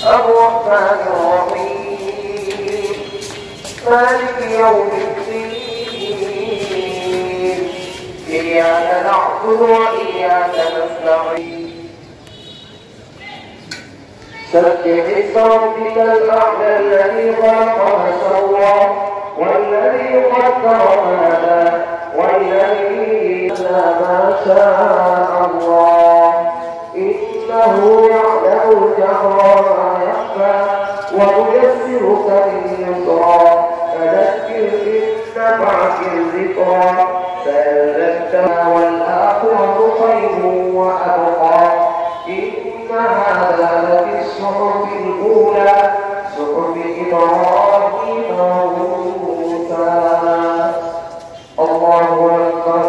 الرحمن الرحيم مالك يوم الدين إياك نعبد وإياك نستعين سبح اسم ربك الأعلى الذي خلق فسوى والذي قدر فهدى والذي ما شاء الله إنه يعلم الجهر وما يخفى وييسرك لليسرى فذكر إن نفعت الذكرى سيذكر والآخرة خير وأبقى إن هذا لفي الصحف الأولى صحف إبراهيم وموسى الله أكبر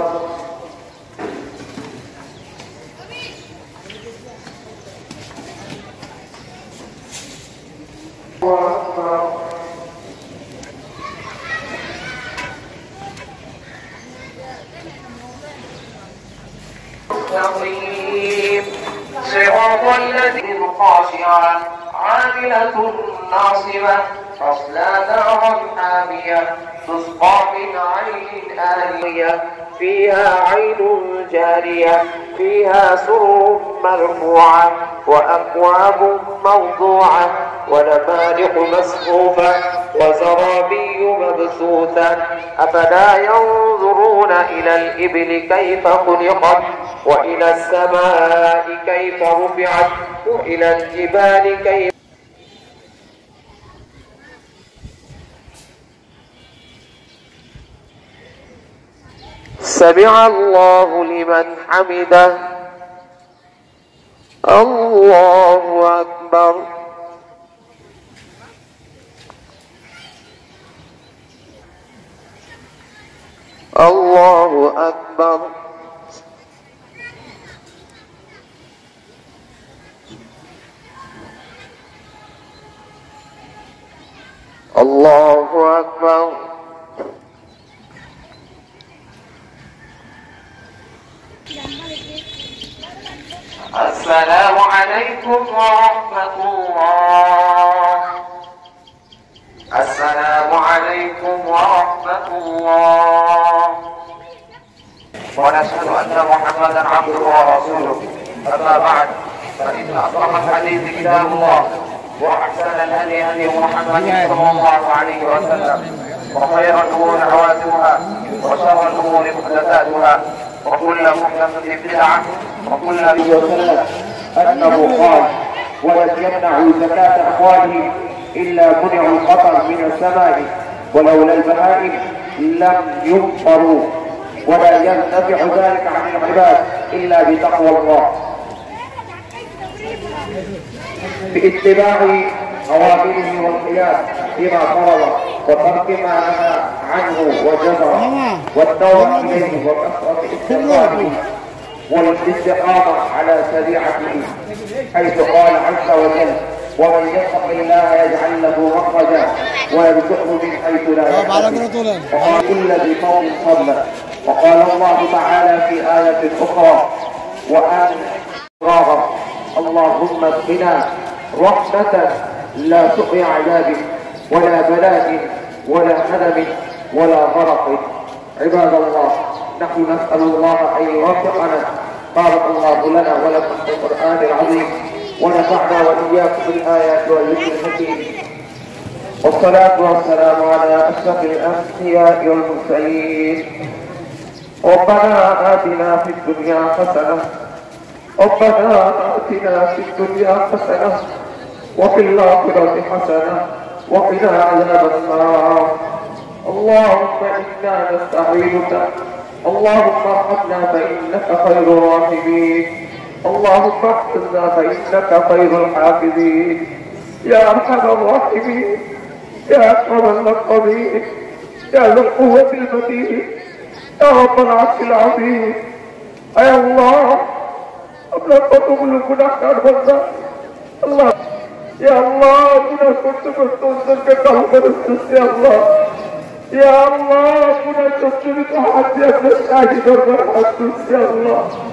صراط الذين خاشعا عاملة ناصبة تصلى نارا حامية تسقى من عين آنية فيها عين جارية فيها سرر مرفوعة وأكواب موضوعة ونمارق مصفوفة وزرابي مبثوثة أفلا ينظرون إلى الإبل كيف خلقت وإلى السماء كيف رفعت وإلى الجبال كيف سمع الله لمن حمده الله أكبر الله أكبر الله أكبر السلام عليكم ورحمة الله السلام عليكم ورحمة الله ونشهد أن محمدا عبده ورسوله أما بعد فإن أصدق الحديث كتاب الله وأحسن الهدي هدي محمد صلى الله عليه وسلم وخير الأمور عواتمها وشر الأمور محدثاتها وكل محدثة بدعة وكل بدعة أنه قال ولن يمنعوا زكاة أموالهم إلا منعوا القطر من السماء ولولا البهائم لم يمطروا ولا ينتفع ذلك عن العباد إلا بتقوى الله باتباع أوامره والقيام بما فرض وترك ما نهى عنه وجبر والدور إليه وكثرة استغفاره والاستقامة على شريعته حيث قال عز وجل ومن يتق الله يجعل له مخرجا ويرزقه من حيث لا يحتسب وقال كل ذي قوم فضلا وقال الله تعالى في آية أخرى وآن راغب اللهم اسقنا رحمة لا سقي عذاب ولا بلاء ولا هدم ولا غرق عباد الله نحن نسأل الله أن يوفقنا بارك الله لنا ولكم في القرآن العظيم ونفعنا وإياكم بالآيات والذكر الحكيم والصلاة والسلام على أشرف الأنبياء والمرسلين ربنا آتنا في الدنيا حسنة ربنا آتنا في الدنيا حسنة وفي الآخرة حسنة وقنا عذاب النار اللهم إنا نستعينك اللهم ارحمنا فإنك خير الراحمين اللهم احفظنا فإنك خير الحافظين يا أرحم الراحمين يا أكرم المكرمين يا ذا القوة المتين يا رب العرش العظيم يا الله أبلغ قلوبنا كربنا الله يا الله أبنا كنت تنزل قلب يا الله يا الله أبنا تنزل تحدي أبنا الشاهد والرحمة يا الله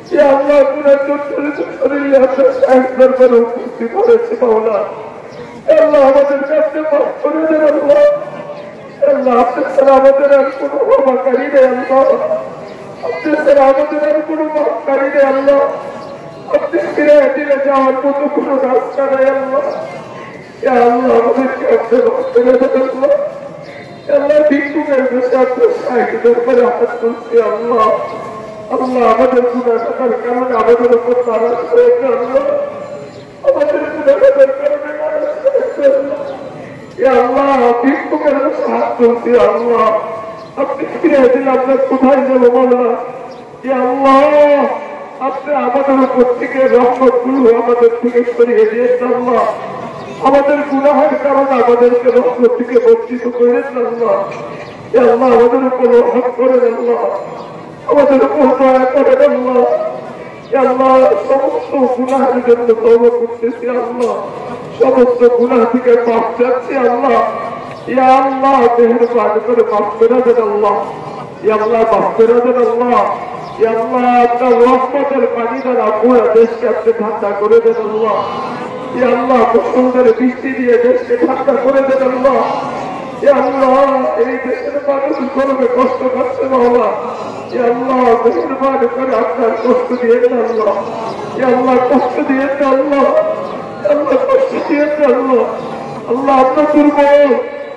আল্লাহ গুনার শরীরে আপনার সাহেব দরবারে উপস্থিত হয়েছে মাওলা। আল্লাহ আমাদের কাছে মাফ করে দেন আল্লাহ। আল্লাহ আপনি ছাড়া আমাদের আর কোনো ক্ষমাকারী নেই আল্লাহ। আপনি ছাড়া আমাদের আর কোনো মাফকারী নেই আল্লাহ। আপনি ফিরে দিলে যাওয়ার মতো কোনো রাস্তা নেই আল্লাহ। আল্লাহ আমাদেরকে আপনি মাফ করে দেন আল্লাহ। আল্লাহ ভিক্ষুকের বসে আপনার সাহেব দরবারে হাত তুলছি আল্লাহ। আল্লাহ আমাদের গুনাহ থাকার কারণে আমাদের উপর নারাজ হয়েছে আল্লাহ। আমাদের গুনাহ থাকার কারণে নারাজ হয়েছে আল্লাহ। আল্লাহ ভিক্ষুকের বসে হাত তুলছি আল্লাহ। আপনি ফিরে দিলে আপনার কোথায় যাবো মাওলা? আল্লাহ আপনি আমাদের উপর থেকে রহমতগুলো আমাদের থেকে সরিয়ে দিয়েছেন আল্লাহ। আমাদের গুনাহের কারণে আমাদেরকে রহমত থেকে বঞ্চিত করেছেন আল্লাহ। আল্লাহ আমাদের উপর রহমত করেন আল্লাহ। আমাদের উপর দয়া করেন আল্লাহ। আল্লাহ সমস্ত গুনাহের জন্য তওবা করতেছি আল্লাহ। সমস্ত গুনাহ থেকে মাফ চাচ্ছি আল্লাহ। ইয়া আল্লাহ মেহেরবানি করে মাফ করে দেন আল্লাহ। ইয়া আল্লাহ মাফ করে দেন আল্লাহ। ইয়া আল্লাহ আপনার রহমতের পানি দ্বারা পুরো দেশকে আপনি ঠান্ডা করে দেন আল্লাহ। ইয়া আল্লাহ মুসলমানের বৃষ্টি দিয়ে দেশকে ঠান্ডা করে দেন আল্লাহ। ইয়া আল্লাহ এই দেশের মানুষ গরমে কষ্ট পাচ্ছে মাওলা। ইয়া আল্লাহ মেহেরবানি করে আপনার কষ্ট দিয়ে দেন আল্লাহ। ইয়া আল্লাহ কষ্ট দিয়ে দেন আল্লাহ। আল্লাহ কষ্ট দিয়ে দেন আল্লাহ। আল্লাহ আপনার দুর্বল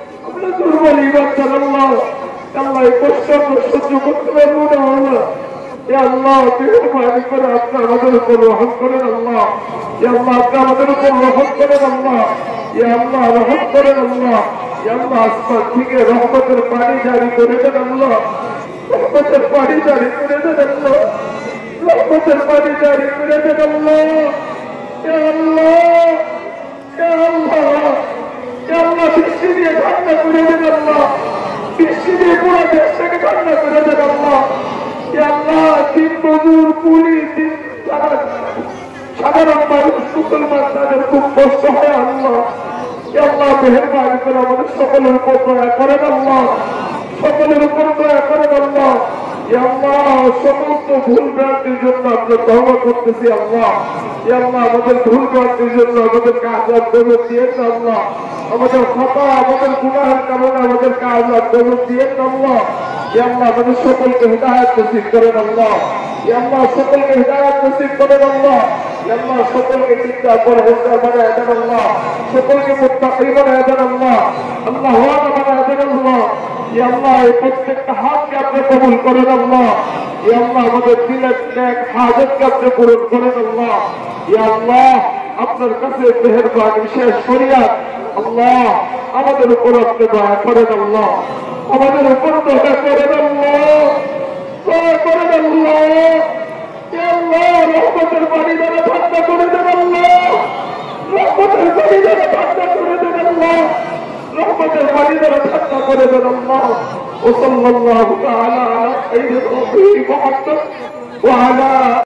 ইমানদার আল্লাহ। আল্লাহ এই কষ্ট আমরা সহ্য করতে পারবো না আল্লাহ। ইয়া আল্লাহ মেহেরবানি করে আপনি আমাদের উপর রহম করেন আল্লাহ। ইয়া আল্লাহ আপনি আমাদের উপর রহম করেন আল্লাহ। ইয়া আল্লাহ রহম করেন আল্লাহ। ইয়া আল্লাহ আসমান থেকে রহমতের পানি জারি করে দেন আল্লাহ। রহমতের পানি জারি করে দেন আল্লাহ। রহমতের পানি জারি করে দেন আল্লাহ। ইয়া আল্লাহ ইয়া আল্লাহ ইয়া আল্লাহ বৃষ্টি দিয়ে ঠান্ডা করে দেন আল্লাহ। বৃষ্টি দিয়ে পুরো দেশটাকে ঠান্ডা করে দেন আল্লাহ। আল্লাহ দিন মজুর কুলি দিন সাধারণ মানুষ মুসলমান তাদের খুব কষ্ট হয় আল্লাহ। আল্লাহ মেহেরবানি করে আমাদের সকলের উপর দয়া করেন আল্লাহ। সকলের উপর দয়া করেন আল্লাহ। আল্লাহ সমস্ত ভুল ভ্রান্তির জন্য আমরা তওবা করতেছি আল্লাহ। আল্লাহ আমাদের ভুল ভ্রান্তির জন্য আমাদের কাজ আন্দোলন দিয়েছে আল্লাহ। আমাদের খাতা আমাদের গুনাহের কারণে আমাদের কাজ আন্দোলন দিয়েছে আল্লাহ। আল্লাহ আমাদের সকলকে হিদায়াত নসিব করেন আল্লাহ। আল্লাহ সকলকে হিদায়াত নসিব করেন আল্লাহ। আল্লাহ সকলকে চিন্তা করে বানায় দেন আল্লাহ। সকলকে মুত্তাকি বানায় দেন আল্লাহ। আল্লাহ ওয়াদা বানায় দেন আল্লাহ। আল্লাহ এই প্রত্যেকটা হাতকে আপনি কবুল করেন আল্লাহ। আল্লাহ আমাদের দিলের নেক হাজতকে আপনি পূরণ করেন আল্লাহ। আল্লাহ আপনার কাছে মেহেরবানি শেষ ফরিয়াদ আল্লাহ আমাদের উপর আপনি দয়া করেন আল্লাহ। আমাদের উপর দয়া করেন আল্লাহ। দয়া করেন আল্লাহ। আল্লাহ রহমতের পানি দ্বারা ঠান্ডা করে দেন আল্লাহ। রহমতের পানি দ্বারা ঠান্ডা করে দেন আল্লাহ। রহমতের পানি দ্বারা ঠান্ডা করে দেন আল্লাহ। ওয়া সাল্লাল্লাহু তাআলা আলা সাইয়্যিদিনা মুহাম্মদ ওয়া আলা